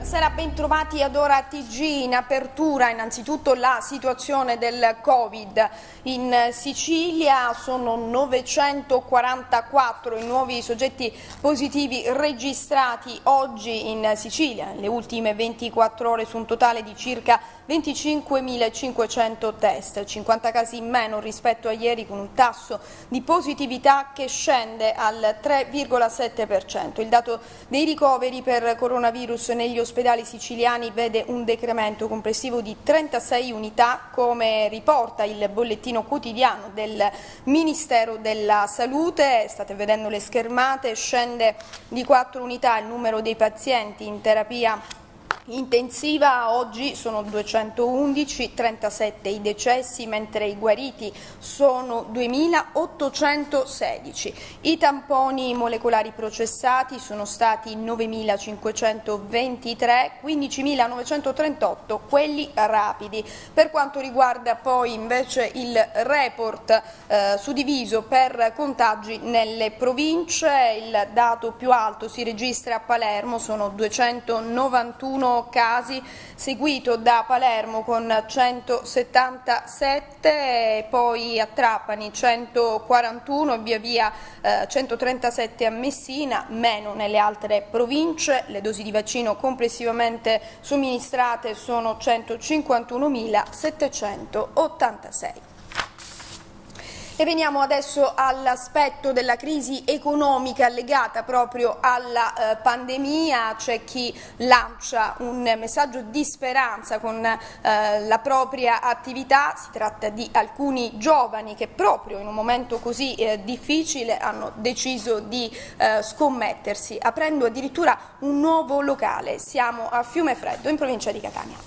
Buonasera, bentrovati ad Ora TG. In apertura innanzitutto la situazione del Covid. In Sicilia sono 944 i nuovi soggetti positivi registrati oggi in Sicilia, nelle ultime 24 ore su un totale di circa 25.500 test, 50 casi in meno rispetto a ieri, con un tasso di positività che scende al 3,7%. Il dato dei ricoveri per coronavirus negli ospedali siciliani vede un decremento complessivo di 36 unità, come riporta il bollettino quotidiano del Ministero della Salute. State vedendo le schermate, scende di 4 unità il numero dei pazienti in terapia intensiva. Oggi sono 211, 37 i decessi, mentre i guariti sono 2.816. I tamponi molecolari processati sono stati 9.523, 15.938 quelli rapidi. Per quanto riguarda poi invece il report suddiviso per contagi nelle province, il dato più alto si registra a Palermo, sono 291 casi, seguito da Palermo con 177, poi a Trapani 141 e via via 137 a Messina, meno nelle altre province. Le dosi di vaccino complessivamente somministrate sono 151.786. E veniamo adesso all'aspetto della crisi economica legata proprio alla pandemia. C'è chi lancia un messaggio di speranza con la propria attività. Si tratta di alcuni giovani che proprio in un momento così difficile hanno deciso di scommettersi, aprendo addirittura un nuovo locale. Siamo a Fiumefreddo, in provincia di Catania.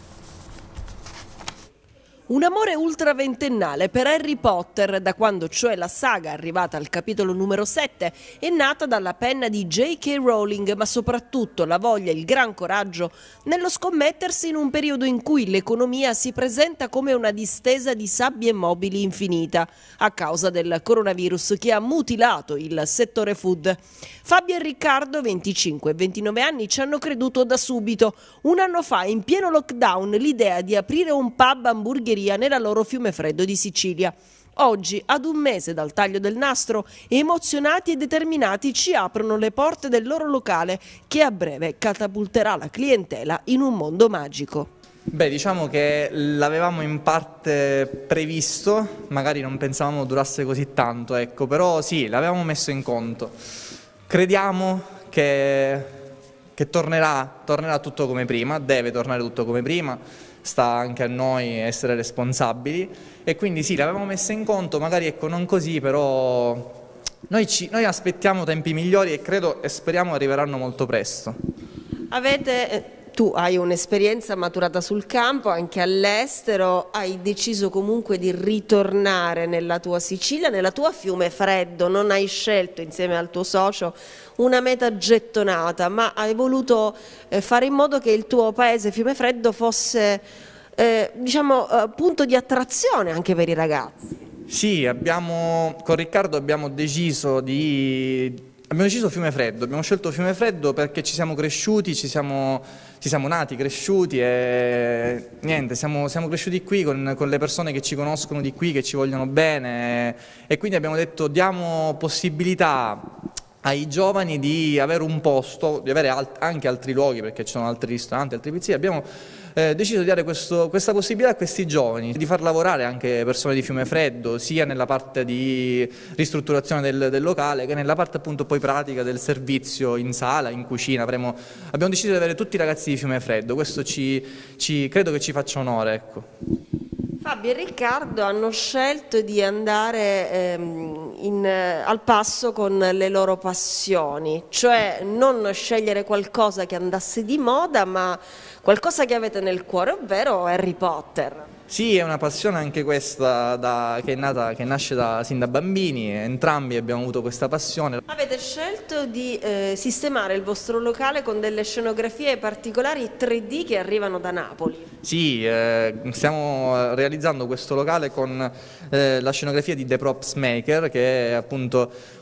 Un amore ultraventennale per Harry Potter, da quando cioè la saga, arrivata al capitolo numero 7, è nata dalla penna di J.K. Rowling, ma soprattutto la voglia e il gran coraggio nello scommettersi in un periodo in cui l'economia si presenta come una distesa di sabbie mobili infinita, a causa del coronavirus che ha mutilato il settore food. Fabio e Riccardo, 25 e 29 anni, ci hanno creduto da subito. Un anno fa, in pieno lockdown, l'idea di aprire un pub hamburger nella loro Fiumefreddo di Sicilia. Oggi, ad un mese dal taglio del nastro, emozionati e determinati ci aprono le porte del loro locale, che a breve catapulterà la clientela in un mondo magico. Beh, diciamo che l'avevamo in parte previsto, magari non pensavamo durasse così tanto, ecco, però sì, l'avevamo messo in conto. Crediamo che tornerà tutto come prima, deve tornare tutto come prima. Sta anche a noi essere responsabili e quindi sì, l'avevamo messa in conto, magari ecco non così, però noi aspettiamo tempi migliori e credo e speriamo arriveranno molto presto. Tu hai un'esperienza maturata sul campo, anche all'estero, hai deciso comunque di ritornare nella tua Sicilia, nella tua Fiumefreddo, non hai scelto insieme al tuo socio una meta gettonata, ma hai voluto fare in modo che il tuo paese Fiumefreddo fosse punto di attrazione anche per i ragazzi. Sì, con Riccardo abbiamo deciso Fiumefreddo, abbiamo scelto Fiumefreddo perché ci siamo cresciuti, ci siamo nati, cresciuti e niente, siamo cresciuti qui con le persone che ci conoscono di qui, che ci vogliono bene e quindi abbiamo detto diamo possibilità ai giovani di avere un posto, di avere anche altri luoghi perché ci sono altri ristoranti, altre pizzerie. Abbiamo deciso di dare questa possibilità a questi giovani, di far lavorare anche persone di Fiumefreddo, sia nella parte di ristrutturazione del locale che nella parte appunto poi pratica del servizio in sala, in cucina. Abbiamo deciso di avere tutti i ragazzi di Fiumefreddo, questo credo che ci faccia onore, ecco. Fabio e Riccardo hanno scelto di andare al passo con le loro passioni, cioè non scegliere qualcosa che andasse di moda, ma qualcosa che avete nel cuore, ovvero Harry Potter. Sì, è una passione anche questa che nasce sin da bambini, entrambi abbiamo avuto questa passione. Avete scelto di sistemare il vostro locale con delle scenografie particolari 3D che arrivano da Napoli. Sì, stiamo realizzando questo locale con la scenografia di The Props Maker, che è appunto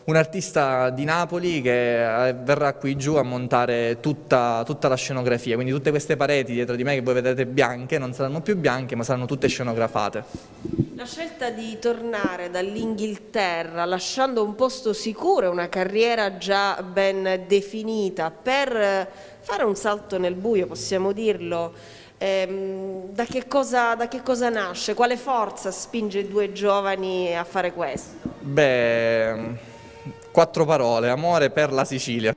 un artista di Napoli che verrà qui giù a montare tutta la scenografia, quindi tutte queste pareti dietro di me che voi vedete bianche non saranno più bianche, ma saranno tutte scenografate. La scelta di tornare dall'Inghilterra, lasciando un posto sicuro, una carriera già ben definita, per fare un salto nel buio, possiamo dirlo, da che cosa nasce? Quale forza spinge i due giovani a fare questo? Beh, 4 parole: amore per la Sicilia.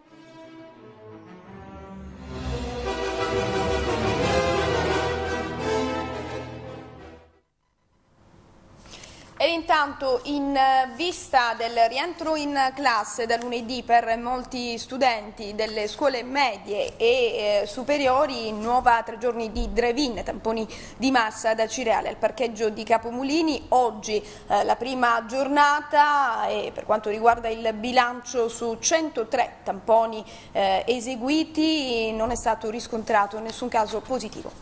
E intanto, in vista del rientro in classe da lunedì per molti studenti delle scuole medie e superiori, nuova 3 giorni di drive-in, tamponi di massa da Cireale al parcheggio di Capomulini. Oggi la prima giornata, e per quanto riguarda il bilancio, su 103 tamponi eseguiti non è stato riscontrato nessun caso positivo.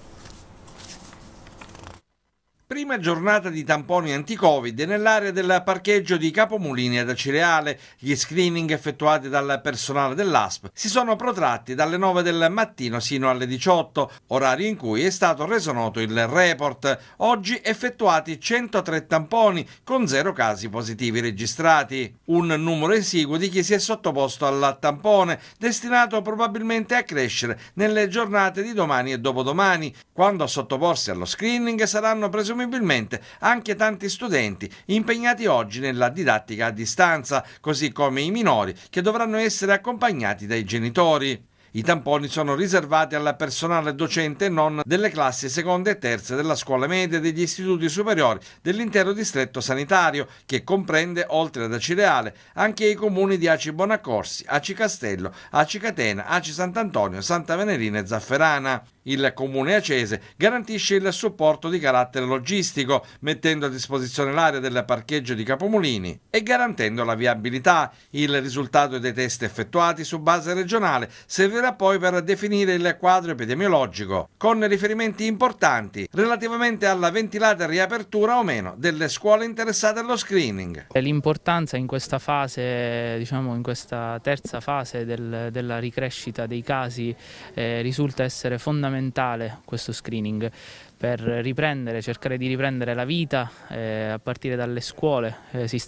Prima giornata di tamponi anti-Covid nell'area del parcheggio di Capomulini ad Acireale. Gli screening effettuati dal personale dell'ASP si sono protratti dalle 9 del mattino sino alle 18, orario in cui è stato reso noto il report. Oggi effettuati 103 tamponi con 0 casi positivi registrati. Un numero esiguo di chi si è sottoposto al tampone, destinato probabilmente a crescere nelle giornate di domani e dopodomani, quando a sottoporsi allo screening saranno presumibilmente anche tanti studenti impegnati oggi nella didattica a distanza, così come i minori che dovranno essere accompagnati dai genitori. I tamponi sono riservati al personale docente e non delle classi seconde e terze della scuola media e degli istituti superiori dell'intero distretto sanitario, che comprende, oltre ad Acireale, anche i comuni di Aci Bonaccorsi, Aci Castello, Aci Catena, Aci Sant'Antonio, Santa Venerina e Zafferana. Il comune acese garantisce il supporto di carattere logistico, mettendo a disposizione l'area del parcheggio di Capomulini e garantendo la viabilità. Il risultato dei test effettuati su base regionale servirà poi per definire il quadro epidemiologico, con riferimenti importanti relativamente alla ventilata riapertura o meno delle scuole interessate allo screening. L'importanza in questa fase, in questa terza fase della ricrescita dei casi, risulta essere fondamentale questo screening per cercare di riprendere la vita a partire dalle scuole.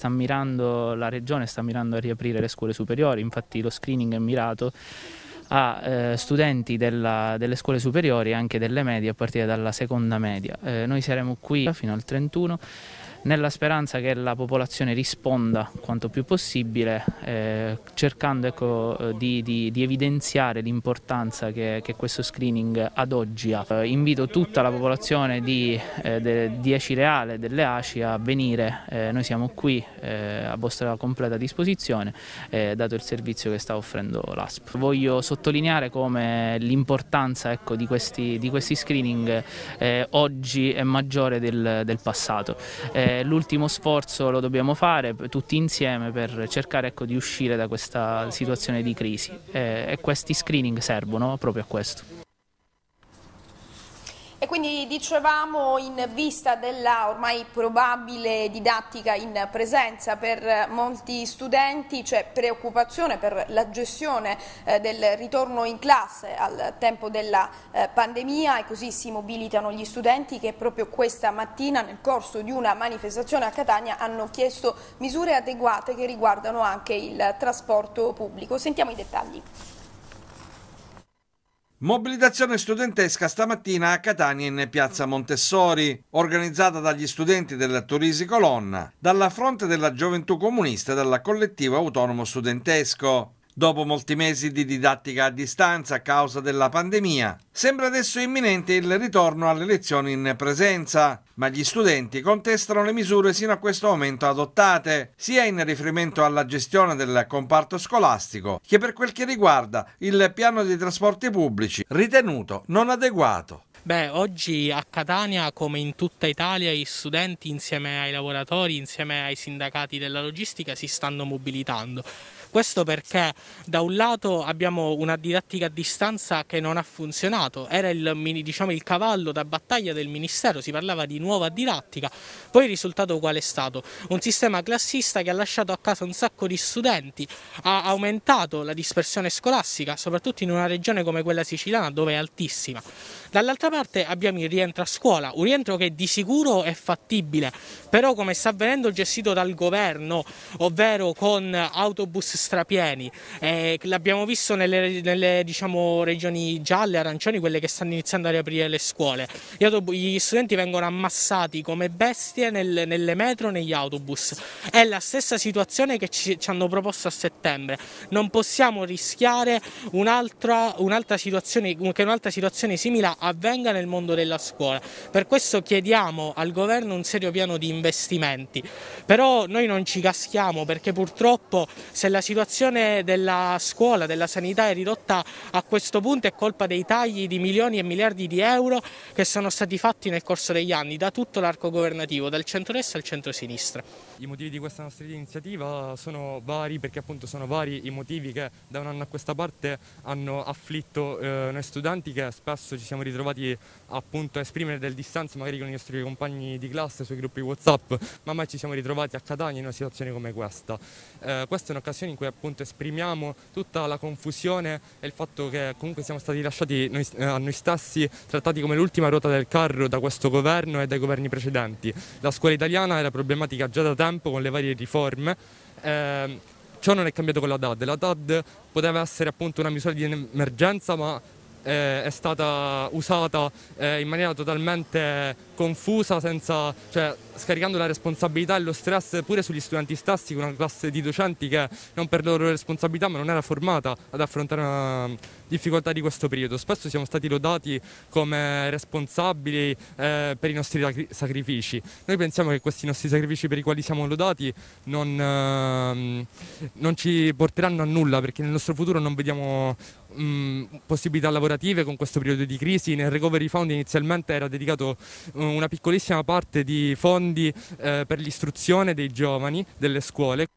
La regione sta mirando a riaprire le scuole superiori, infatti lo screening è mirato a studenti delle scuole superiori e anche delle medie a partire dalla seconda media. Noi saremo qui fino al 31 nella speranza che la popolazione risponda quanto più possibile, cercando di evidenziare l'importanza che questo screening ad oggi ha. Invito tutta la popolazione di Acireale, delle ACI, a venire. Noi siamo qui a vostra completa disposizione, dato il servizio che sta offrendo l'ASP. Voglio sottolineare come l'importanza di questi screening oggi è maggiore del passato. L'ultimo sforzo lo dobbiamo fare tutti insieme per cercare di uscire da questa situazione di crisi, e questi screening servono proprio a questo. E quindi dicevamo, in vista della ormai probabile didattica in presenza per molti studenti, c'è preoccupazione per la gestione del ritorno in classe al tempo della pandemia, e così si mobilitano gli studenti che proprio questa mattina, nel corso di una manifestazione a Catania, hanno chiesto misure adeguate che riguardano anche il trasporto pubblico. Sentiamo i dettagli. Mobilitazione studentesca stamattina a Catania in piazza Montessori, organizzata dagli studenti del Turisi Colonna, dalla Fronte della Gioventù Comunista e dal Collettivo Autonomo Studentesco. Dopo molti mesi di didattica a distanza a causa della pandemia, sembra adesso imminente il ritorno alle lezioni in presenza, ma gli studenti contestano le misure sino a questo momento adottate, sia in riferimento alla gestione del comparto scolastico, che per quel che riguarda il piano dei trasporti pubblici, ritenuto non adeguato. Oggi a Catania, come in tutta Italia, gli studenti insieme ai lavoratori, insieme ai sindacati della logistica, si stanno mobilitando. Questo perché da un lato abbiamo una didattica a distanza che non ha funzionato, era il cavallo da battaglia del Ministero, si parlava di nuova didattica, poi il risultato qual è stato? Un sistema classista che ha lasciato a casa un sacco di studenti, ha aumentato la dispersione scolastica, soprattutto in una regione come quella siciliana dove è altissima. Dall'altra parte abbiamo il rientro a scuola, un rientro che di sicuro è fattibile, però come sta avvenendo gestito dal governo, ovvero con autobus strapieni, l'abbiamo visto nelle regioni gialle, arancioni, quelle che stanno iniziando a riaprire le scuole. Gli studenti vengono ammassati come bestie nelle metro, negli autobus. È la stessa situazione che ci hanno proposto a settembre. Non possiamo rischiare un'altra situazione simile avvenga nel mondo della scuola. Per questo chiediamo al governo un serio piano di investimenti, però noi non ci caschiamo, perché purtroppo se la situazione della scuola, della sanità è ridotta a questo punto è colpa dei tagli di milioni e miliardi di euro che sono stati fatti nel corso degli anni da tutto l'arco governativo, dal centrodestra al centrosinistra. I motivi di questa nostra iniziativa sono vari, perché appunto sono vari i motivi che da un anno a questa parte hanno afflitto noi studenti, che spesso ci siamo ritrovati appunto a esprimere del dissenso magari con i nostri compagni di classe sui gruppi WhatsApp, ma mai ci siamo ritrovati a Catania in una situazione come questa. Questa è un'occasione in cui appunto esprimiamo tutta la confusione e il fatto che comunque siamo stati lasciati a noi stessi, trattati come l'ultima ruota del carro da questo governo e dai governi precedenti. La scuola italiana era problematica già da tempo con le varie riforme. Ciò non è cambiato con la TAD. La TAD poteva essere appunto una misura di emergenza, ma è stata usata in maniera totalmente confusa, scaricando la responsabilità e lo stress pure sugli studenti stessi, con una classe di docenti che non per loro responsabilità ma non era formata ad affrontare una difficoltà di questo periodo. Spesso siamo stati lodati come responsabili per i nostri sacrifici. Noi pensiamo che questi nostri sacrifici per i quali siamo lodati non ci porteranno a nulla, perché nel nostro futuro non vediamo possibilità lavorative con questo periodo di crisi. Nel Recovery Fund inizialmente era dedicato una piccolissima parte di fondi per l'istruzione dei giovani delle scuole.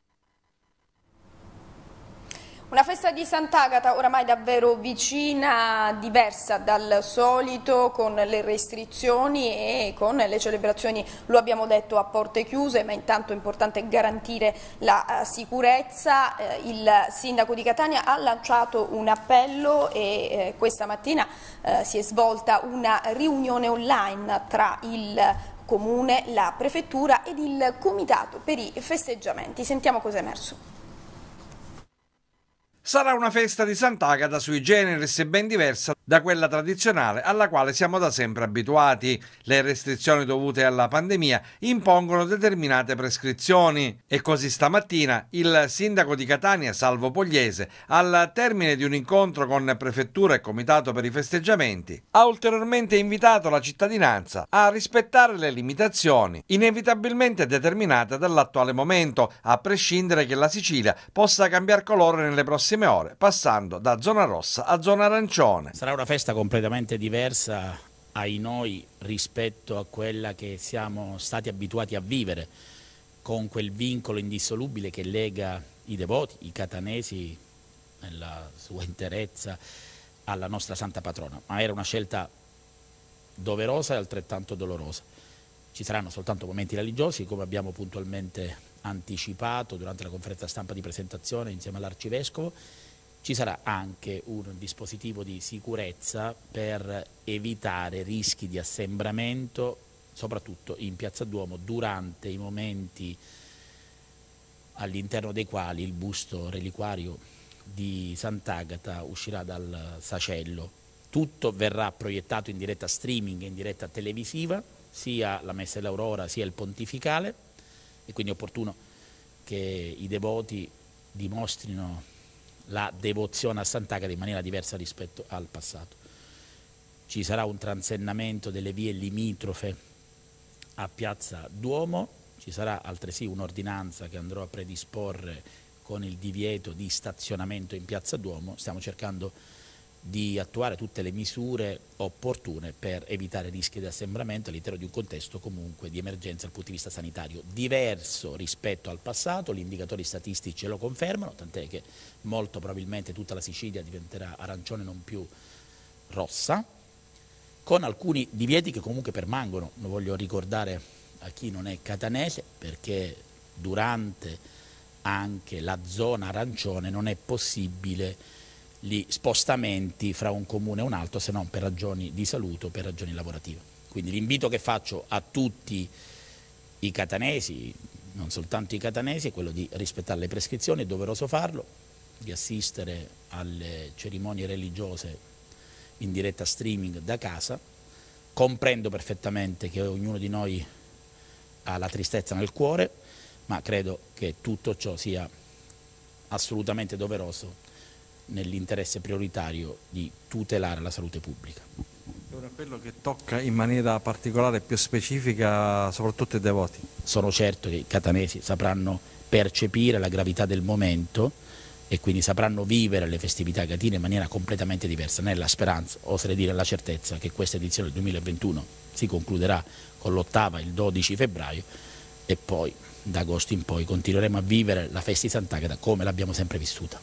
Una festa di Sant'Agata oramai davvero vicina, diversa dal solito, con le restrizioni e con le celebrazioni, lo abbiamo detto, a porte chiuse, ma intanto è importante garantire la sicurezza. Il sindaco di Catania ha lanciato un appello e questa mattina si è svolta una riunione online tra il Comune, la Prefettura ed il Comitato per i festeggiamenti. Sentiamo cosa è emerso. Sarà una festa di Sant'Agata sui generis e ben diversa da quella tradizionale alla quale siamo da sempre abituati. Le restrizioni dovute alla pandemia impongono determinate prescrizioni e così stamattina il sindaco di Catania, Salvo Pogliese, al termine di un incontro con Prefettura e Comitato per i festeggiamenti, ha ulteriormente invitato la cittadinanza a rispettare le limitazioni inevitabilmente determinate dall'attuale momento, a prescindere che la Sicilia possa cambiare colore nelle prossime ore, passando da zona rossa a zona arancione. Sarà una festa completamente diversa ai noi rispetto a quella che siamo stati abituati a vivere, con quel vincolo indissolubile che lega i devoti, i catanesi nella sua interezza, alla nostra santa patrona. Ma era una scelta doverosa e altrettanto dolorosa. Ci saranno soltanto momenti religiosi, come abbiamo puntualmente anticipato durante la conferenza stampa di presentazione insieme all'Arcivescovo. Ci sarà anche un dispositivo di sicurezza per evitare rischi di assembramento, soprattutto in Piazza Duomo, durante i momenti all'interno dei quali il busto reliquario di Sant'Agata uscirà dal sacello. Tutto verrà proiettato in diretta streaming e in diretta televisiva, sia la Messa dell'Aurora sia il Pontificale, e quindi è opportuno che i devoti dimostrino la devozione a Sant'Agata in maniera diversa rispetto al passato. Ci sarà un transennamento delle vie limitrofe a Piazza Duomo, ci sarà altresì un'ordinanza che andrò a predisporre con il divieto di stazionamento in Piazza Duomo. Stiamo cercando di attuare tutte le misure opportune per evitare rischi di assembramento all'interno di un contesto comunque di emergenza dal punto di vista sanitario, diverso rispetto al passato. Gli indicatori statistici lo confermano, tant'è che molto probabilmente tutta la Sicilia diventerà arancione non più rossa, con alcuni divieti che comunque permangono. Lo voglio ricordare a chi non è catanese, perché durante anche la zona arancione non è possibile gli spostamenti fra un comune e un altro, se non per ragioni di salute o per ragioni lavorative. Quindi l'invito che faccio a tutti i catanesi, non soltanto i catanesi, è quello di rispettare le prescrizioni, è doveroso farlo, di assistere alle cerimonie religiose in diretta streaming da casa. Comprendo perfettamente che ognuno di noi ha la tristezza nel cuore, ma credo che tutto ciò sia assolutamente doveroso nell'interesse prioritario di tutelare la salute pubblica. È un appello che tocca in maniera particolare e più specifica soprattutto i devoti. Sono certo che i catanesi sapranno percepire la gravità del momento e quindi sapranno vivere le festività catine in maniera completamente diversa, nella speranza, oserei dire la certezza, che questa edizione del 2021 si concluderà con l'8ª il 12 febbraio e poi da agosto in poi continueremo a vivere la festa di Sant'Agata come l'abbiamo sempre vissuta.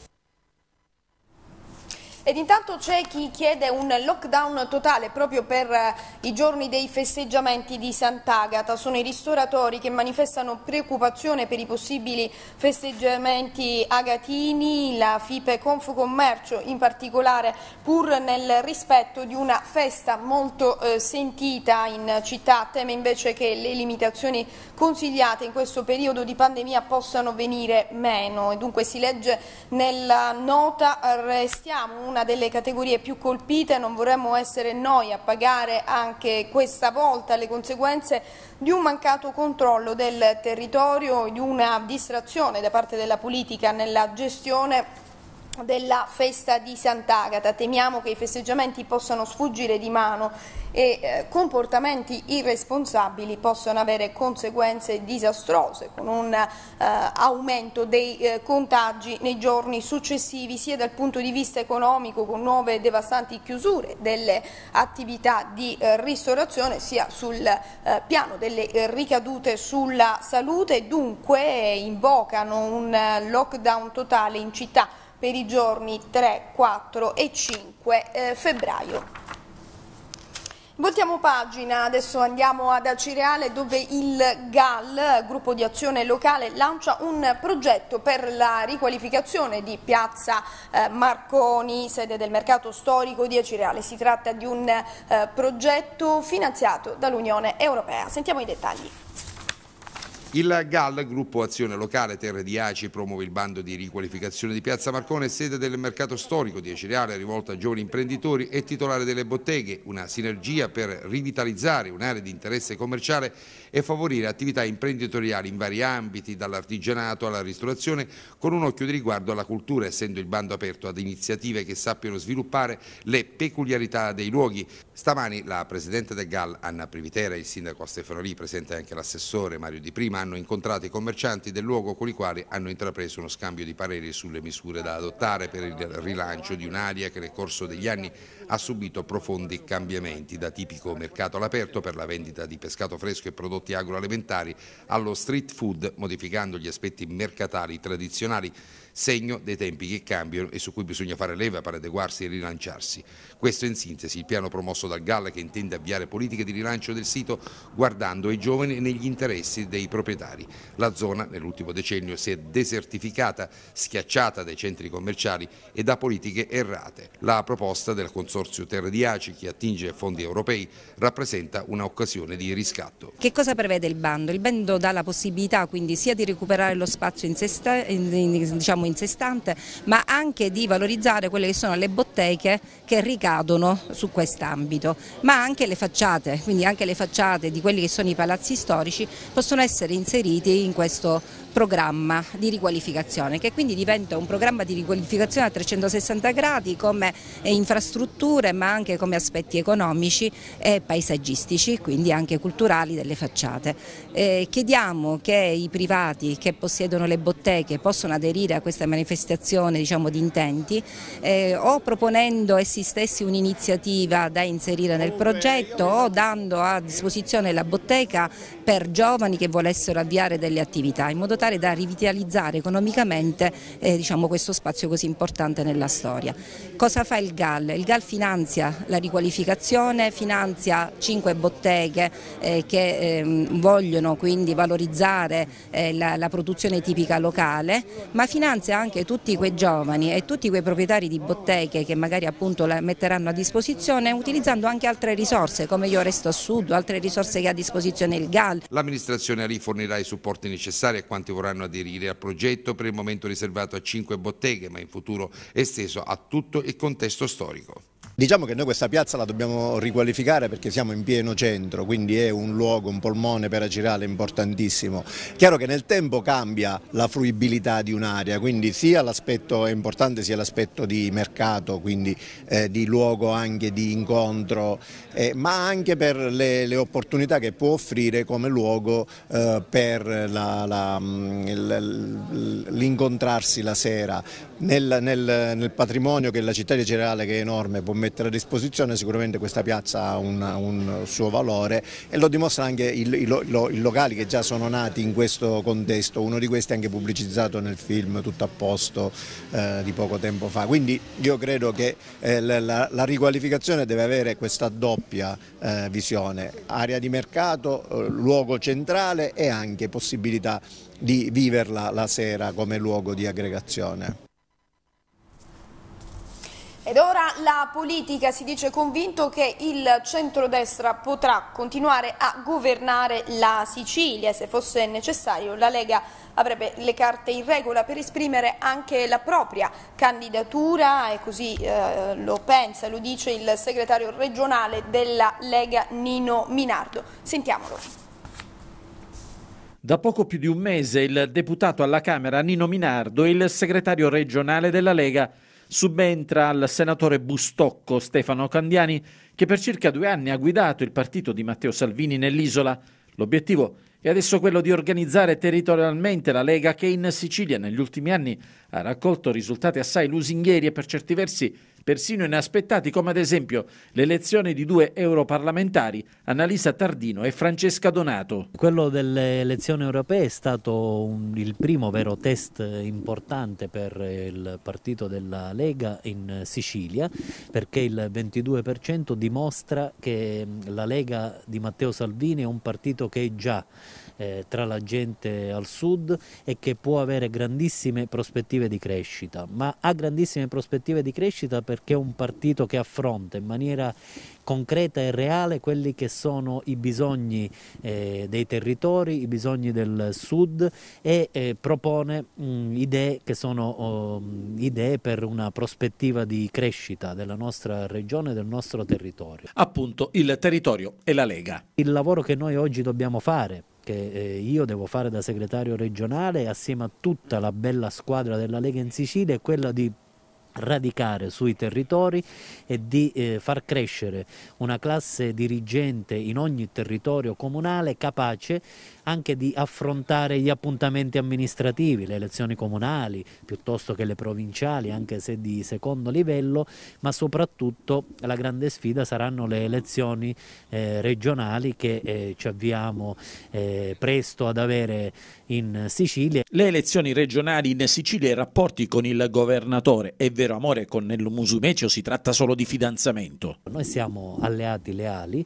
Ed intanto c'è chi chiede un lockdown totale proprio per i giorni dei festeggiamenti di Sant'Agata. Sono i ristoratori che manifestano preoccupazione per i possibili festeggiamenti agatini. La FIPE Confcommercio in particolare, pur nel rispetto di una festa molto sentita in città, teme invece che le limitazioni consigliate in questo periodo di pandemia possano venire meno. E dunque si legge nella nota: restiamo una delle categorie più colpite, non vorremmo essere noi a pagare anche questa volta le conseguenze di un mancato controllo del territorio, di una distrazione da parte della politica nella gestione della festa di Sant'Agata. Temiamo che i festeggiamenti possano sfuggire di mano e comportamenti irresponsabili possano avere conseguenze disastrose, con un aumento dei contagi nei giorni successivi, sia dal punto di vista economico, con nuove devastanti chiusure delle attività di ristorazione, sia sul piano delle ricadute sulla salute. Dunque invocano un lockdown totale in città per i giorni 3, 4 e 5 febbraio. Voltiamo pagina, adesso andiamo ad Acireale, dove il GAL, Gruppo di Azione Locale, lancia un progetto per la riqualificazione di Piazza Marconi, sede del mercato storico di Acireale. Si tratta di un progetto finanziato dall'Unione Europea. Sentiamo i dettagli. Il GAL, Gruppo Azione Locale Terre di Aci, promuove il bando di riqualificazione di Piazza Marcone, sede del mercato storico di Acireale, rivolto a giovani imprenditori e titolari delle botteghe, una sinergia per rivitalizzare un'area di interesse commerciale e favorire attività imprenditoriali in vari ambiti, dall'artigianato alla ristorazione, con un occhio di riguardo alla cultura, essendo il bando aperto ad iniziative che sappiano sviluppare le peculiarità dei luoghi. Stamani la Presidente del GAL, Anna Privitera, e il Sindaco Stefano Lì, presente anche l'Assessore Mario Di Prima, hanno incontrato i commercianti del luogo, con i quali hanno intrapreso uno scambio di pareri sulle misure da adottare per il rilancio di un'area che nel corso degli anni ha subito profondi cambiamenti, da tipico mercato all'aperto per la vendita di pescato fresco e prodotti agroalimentari allo street food, modificando gli aspetti mercatali tradizionali, segno dei tempi che cambiano e su cui bisogna fare leva per adeguarsi e rilanciarsi. Questo in sintesi il piano promosso dal GAL, che intende avviare politiche di rilancio del sito guardando ai giovani e negli interessi dei proprietari. La zona nell'ultimo decennio si è desertificata, schiacciata dai centri commerciali e da politiche errate. La proposta del Consorzio Terre di Aci, che attinge fondi europei, rappresenta un'occasione di riscatto. Che cosa prevede il bando? Il bando dà la possibilità quindi sia di recuperare lo spazio in sé stante, ma anche di valorizzare quelle che sono le botteghe che ricadono su quest'ambito, ma anche le facciate, quindi anche le facciate di quelli che sono i palazzi storici possono essere inseriti in questo programma di riqualificazione, che quindi diventa un programma di riqualificazione a 360 gradi come infrastrutture, ma anche come aspetti economici e paesaggistici, quindi anche culturali delle facciate. Chiediamo che i privati che possiedono le botteghe possano aderire a questa manifestazione, diciamo, di intenti, o proponendo essi stessi un'iniziativa da inserire nel progetto o dando a disposizione la bottega per giovani che volessero avviare delle attività, in modo tale da rivitalizzare economicamente diciamo, questo spazio così importante nella storia. Cosa fa il GAL? Il GAL finanzia la riqualificazione, finanzia 5 botteghe che vogliono quindi valorizzare la produzione tipica locale, ma finanzia anche tutti quei giovani e tutti quei proprietari di botteghe che magari appunto la metteranno a disposizione, utilizzando anche altre risorse come Io Resto a Sud, altre risorse che ha a disposizione il GAL. L'amministrazione rifornirà i supporti necessari a quanti vorranno aderire al progetto, per il momento riservato a 5 botteghe, ma in futuro esteso a tutto il contesto storico. Diciamo che noi questa piazza la dobbiamo riqualificare perché siamo in pieno centro, quindi è un luogo, un polmone per Acireale importantissimo. Chiaro che nel tempo cambia la fruibilità di un'area, quindi sia l'aspetto è importante sia l'aspetto di mercato, quindi di luogo anche di incontro, ma anche per le opportunità che può offrire come luogo per l'incontrarsi la sera. Nel patrimonio che la città di Acireale, che è enorme, può mettere a disposizione, sicuramente questa piazza ha un suo valore e lo dimostra anche i locali che già sono nati in questo contesto, uno di questi è anche pubblicizzato nel film Tutto a posto di poco tempo fa. Quindi io credo che la riqualificazione deve avere questa doppia visione, area di mercato, luogo centrale e anche possibilità di viverla la sera come luogo di aggregazione. Ed ora la politica si dice convinto che il centrodestra potrà continuare a governare la Sicilia. Se fosse necessario, la Lega avrebbe le carte in regola per esprimere anche la propria candidatura, e così lo pensa, lo dice il segretario regionale della Lega Nino Minardo. Sentiamolo. Da poco più di un mese il deputato alla Camera Nino Minardo e il segretario regionale della Lega subentra al senatore Bustocco Stefano Candiani, che per circa 2 anni ha guidato il partito di Matteo Salvini nell'isola. L'obiettivo è adesso quello di organizzare territorialmente la Lega, che in Sicilia negli ultimi anni ha raccolto risultati assai lusinghieri e per certi versi persino inaspettati, come ad esempio l'elezione di 2 europarlamentari, Annalisa Tardino e Francesca Donato. Quello delle elezioni europee è stato il primo vero test importante per il partito della Lega in Sicilia, perché il 22% dimostra che la Lega di Matteo Salvini è un partito che è già tra la gente al sud e che può avere grandissime prospettive di crescita, ma ha grandissime prospettive di crescita perché è un partito che affronta in maniera concreta e reale quelli che sono i bisogni dei territori, i bisogni del sud e propone idee che sono idee per una prospettiva di crescita della nostra regione e del nostro territorio. Appunto, il territorio e la Lega. Il lavoro che noi oggi dobbiamo fare, che io devo fare da segretario regionale assieme a tutta la bella squadra della Lega in Sicilia, è quella di radicare sui territori e di far crescere una classe dirigente in ogni territorio comunale capace anche di affrontare gli appuntamenti amministrativi, le elezioni comunali piuttosto che le provinciali, anche se di secondo livello, ma soprattutto la grande sfida saranno le elezioni regionali che ci avviamo presto ad avere in Sicilia. Le elezioni regionali in Sicilia e i rapporti con il governatore. È vero amore con Nello Musumeci o si tratta solo di fidanzamento? Noi siamo alleati leali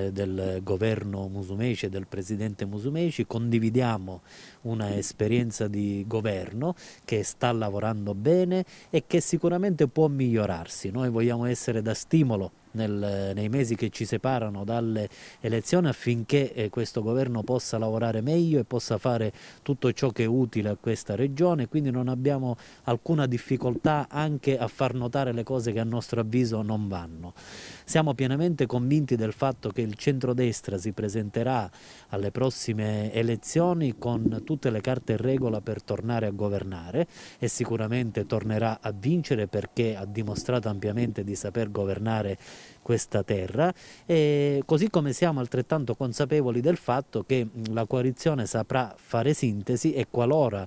del governo Musumeci e del presidente Musumeci, condividiamo una esperienza di governo che sta lavorando bene e che sicuramente può migliorarsi. Noi vogliamo essere da stimolo nei mesi che ci separano dalle elezioni, affinché questo governo possa lavorare meglio e possa fare tutto ciò che è utile a questa regione, quindi non abbiamo alcuna difficoltà anche a far notare le cose che a nostro avviso non vanno. Siamo pienamente convinti del fatto che il centrodestra si presenterà alle prossime elezioni con tutte le carte in regola per tornare a governare, e sicuramente tornerà a vincere, perché ha dimostrato ampiamente di saper governare questa terra, e così come siamo altrettanto consapevoli del fatto che la coalizione saprà fare sintesi, e qualora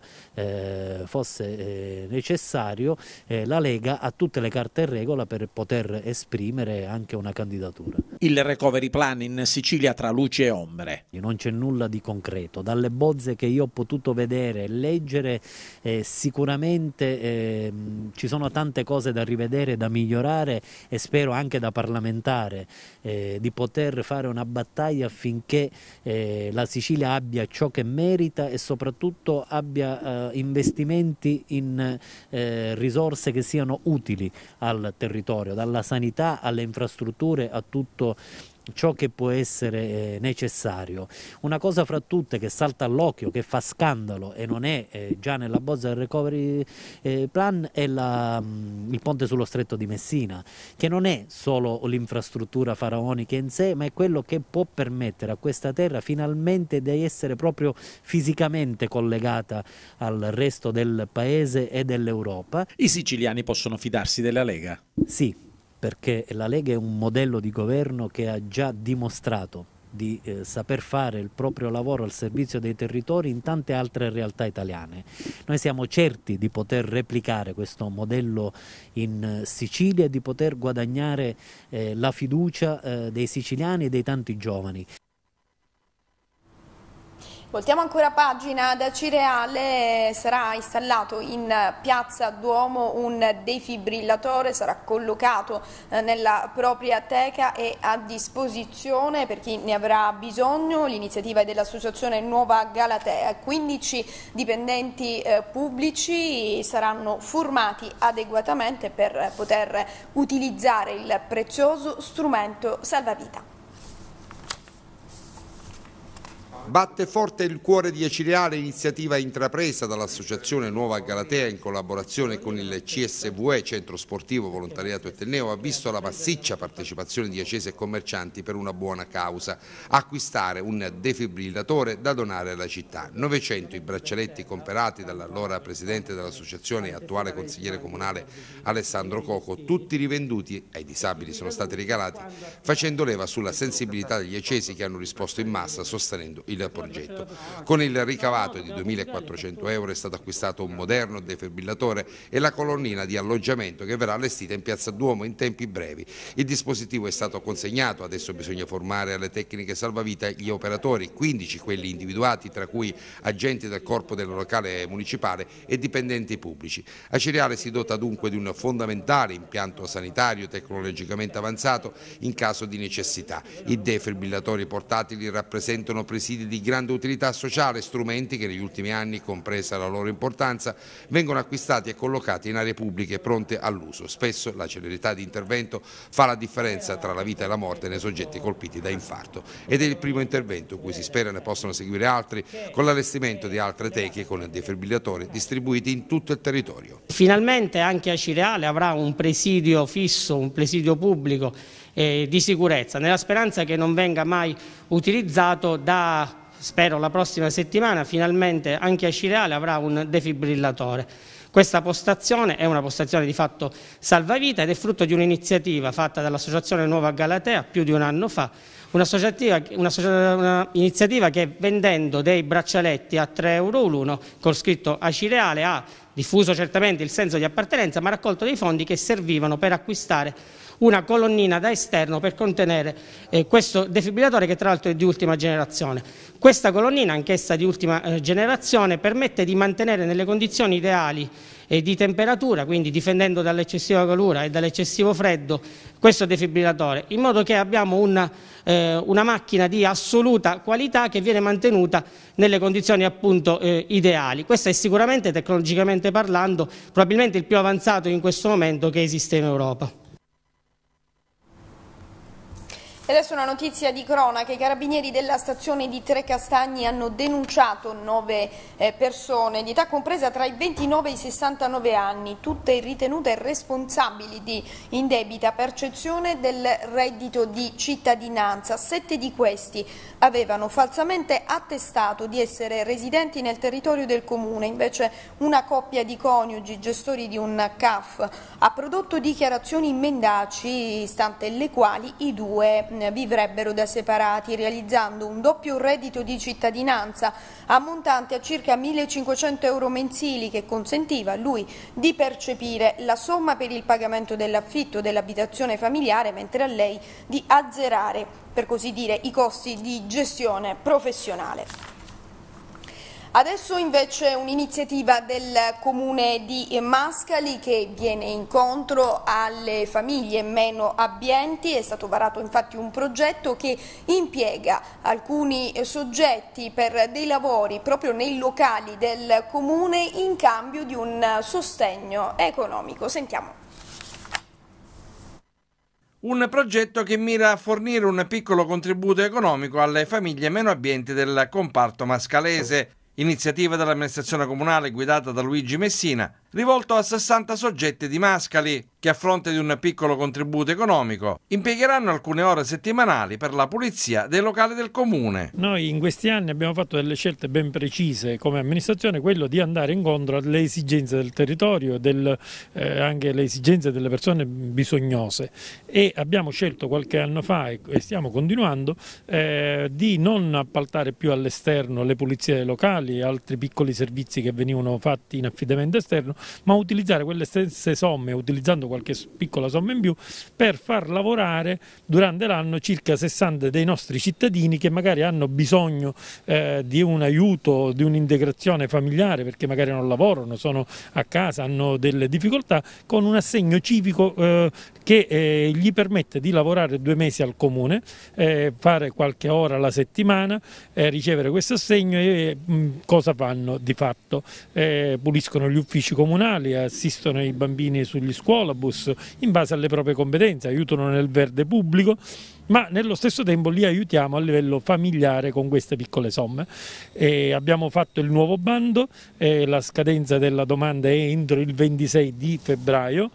fosse necessario la Lega ha tutte le carte in regola per poter esprimere anche una candidatura. Il recovery plan in Sicilia tra luci e ombre. Non c'è nulla di concreto, dalle bozze che io ho potuto vedere e leggere sicuramente ci sono tante cose da rivedere, da migliorare, e spero anche da parlamentare di poter fare una battaglia affinché la Sicilia abbia ciò che merita e soprattutto abbia investimenti in risorse che siano utili al territorio, dalla sanità alle infrastrutture a tutto ciò che può essere necessario. Una cosa fra tutte che salta all'occhio, che fa scandalo e non è già nella bozza del recovery plan, è il ponte sullo stretto di Messina, che non è solo l'infrastruttura faraonica in sé, ma è quello che può permettere a questa terra finalmente di essere proprio fisicamente collegata al resto del paese e dell'Europa. I siciliani possono fidarsi della Lega? Sì, perché la Lega è un modello di governo che ha già dimostrato di saper fare il proprio lavoro al servizio dei territori in tante altre realtà italiane. Noi siamo certi di poter replicare questo modello in Sicilia e di poter guadagnare la fiducia dei siciliani e dei tanti giovani. Voltiamo ancora pagina. Da Cireale sarà installato in piazza Duomo un defibrillatore, sarà collocato nella propria teca e a disposizione per chi ne avrà bisogno. L'iniziativa è dell'associazione Nuova Galatea. 15 dipendenti pubblici saranno formati adeguatamente per poter utilizzare il prezioso strumento salvavita. Batte forte il cuore di Acireale, iniziativa intrapresa dall'associazione Nuova Galatea in collaborazione con il CSVE, Centro Sportivo Volontariato Etneo, ha visto la massiccia partecipazione di acesi e commercianti per una buona causa: acquistare un defibrillatore da donare alla città. 900 i braccialetti comprati dall'allora presidente dell'associazione e attuale consigliere comunale Alessandro Coco, tutti rivenduti, ai disabili sono stati regalati, facendo leva sulla sensibilità degli acesi che hanno risposto in massa sostenendo il progetto. Con il ricavato di 2.400 euro è stato acquistato un moderno defibrillatore e la colonnina di alloggiamento che verrà allestita in piazza Duomo in tempi brevi. Il dispositivo è stato consegnato, adesso bisogna formare alle tecniche salvavita gli operatori, 15 quelli individuati, tra cui agenti del corpo del locale municipale e dipendenti pubblici. Acireale si dota dunque di un fondamentale impianto sanitario tecnologicamente avanzato in caso di necessità. I defibrillatori portatili rappresentano presidi di grande utilità sociale, strumenti che negli ultimi anni, compresa la loro importanza, vengono acquistati e collocati in aree pubbliche pronte all'uso. Spesso la celerità di intervento fa la differenza tra la vita e la morte nei soggetti colpiti da infarto, ed è il primo intervento in cui si spera ne possano seguire altri, con l'allestimento di altre teche con defibrillatori distribuiti in tutto il territorio. Finalmente anche Acireale avrà un presidio fisso, un presidio pubblico di sicurezza, nella speranza che non venga mai utilizzato. Spero la prossima settimana finalmente anche Acireale avrà un defibrillatore. Questa postazione è una postazione di fatto salvavita ed è frutto di un'iniziativa fatta dall'associazione Nuova Galatea più di un anno fa, un'iniziativa che vendendo dei braccialetti a 3 euro l'uno col scritto Acireale ha diffuso certamente il senso di appartenenza, ma ha raccolto dei fondi che servivano per acquistare una colonnina da esterno per contenere questo defibrillatore, che tra l'altro è di ultima generazione. Questa colonnina, anch'essa di ultima generazione, permette di mantenere nelle condizioni ideali di temperatura, quindi difendendo dall'eccessiva calura e dall'eccessivo freddo, questo defibrillatore, in modo che abbiamo una macchina di assoluta qualità che viene mantenuta nelle condizioni appunto ideali. Questo è sicuramente, tecnologicamente parlando, probabilmente il più avanzato in questo momento che esiste in Europa. E adesso una notizia di cronaca. I carabinieri della stazione di Trecastagni hanno denunciato 9 persone di età compresa tra i 29 e i 69 anni, tutte ritenute responsabili di indebita percezione del reddito di cittadinanza. 7 di questi avevano falsamente attestato di essere residenti nel territorio del comune, invece una coppia di coniugi, gestori di un CAF, ha prodotto dichiarazioni mendaci, stante le quali i due vivrebbero da separati, realizzando un doppio reddito di cittadinanza ammontante a circa 1.500 euro mensili, che consentiva a lui di percepire la somma per il pagamento dell'affitto dell'abitazione familiare, mentre a lei di azzerare, per così dire, i costi di gestione professionale. Adesso invece un'iniziativa del Comune di Mascali che viene incontro alle famiglie meno abbienti. È stato varato infatti un progetto che impiega alcuni soggetti per dei lavori proprio nei locali del Comune in cambio di un sostegno economico. Sentiamo. Un progetto che mira a fornire un piccolo contributo economico alle famiglie meno abbienti del comparto mascalese. Iniziativa dell'amministrazione comunale guidata da Luigi Messina, rivolto a 60 soggetti di Mascali che, a fronte di un piccolo contributo economico, impiegheranno alcune ore settimanali per la pulizia dei locali del comune. Noi in questi anni abbiamo fatto delle scelte ben precise come amministrazione, quello di andare incontro alle esigenze del territorio, anche le esigenze delle persone bisognose, e abbiamo scelto qualche anno fa, e stiamo continuando, di non appaltare più all'esterno le pulizie dei locali e altri piccoli servizi che venivano fatti in affidamento esterno, ma utilizzare quelle stesse somme, utilizzando qualche piccola somma in più, per far lavorare durante l'anno circa 60 dei nostri cittadini che magari hanno bisogno di un aiuto, di un'integrazione familiare, perché magari non lavorano, sono a casa, hanno delle difficoltà, con un assegno civico che gli permette di lavorare 2 mesi al comune, fare qualche ora alla settimana, ricevere questo assegno e cosa fanno di fatto? Puliscono gli uffici comunali, assistono i bambini sugli scuolabus in base alle proprie competenze, aiutano nel verde pubblico, ma nello stesso tempo li aiutiamo a livello familiare con queste piccole somme. Abbiamo fatto il nuovo bando, la scadenza della domanda è entro il 26 di febbraio.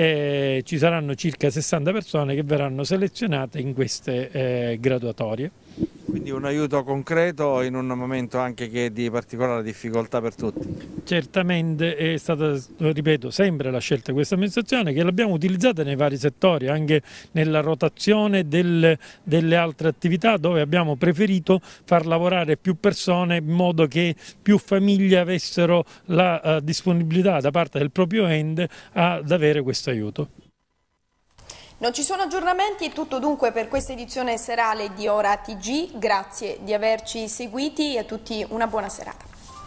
Ci saranno circa 60 persone che verranno selezionate in queste graduatorie. Quindi un aiuto concreto in un momento anche che è di particolare difficoltà per tutti. Certamente è stata, ripeto, sempre la scelta di questa amministrazione, che l'abbiamo utilizzata nei vari settori, anche nella rotazione delle altre attività, dove abbiamo preferito far lavorare più persone in modo che più famiglie avessero la disponibilità da parte del proprio ente ad avere questo aiuto. Non ci sono aggiornamenti, è tutto dunque per questa edizione serale di Ora TG. Grazie di averci seguiti e a tutti una buona serata.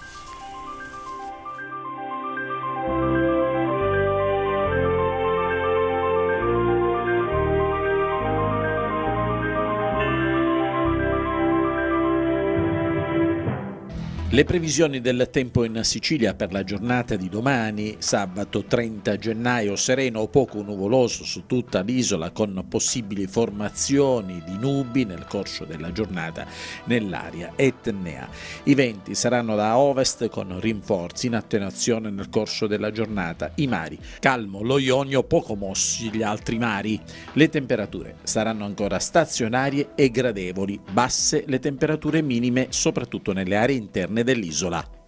Le previsioni del tempo in Sicilia per la giornata di domani, sabato 30 gennaio, sereno o poco nuvoloso su tutta l'isola, con possibili formazioni di nubi nel corso della giornata nell'area etnea. I venti saranno da ovest con rinforzi in attenuazione nel corso della giornata. I mari, calmo lo Ionio, poco mossi gli altri mari. Le temperature saranno ancora stazionarie e gradevoli, basse le temperature minime soprattutto nelle aree interne dell'isola.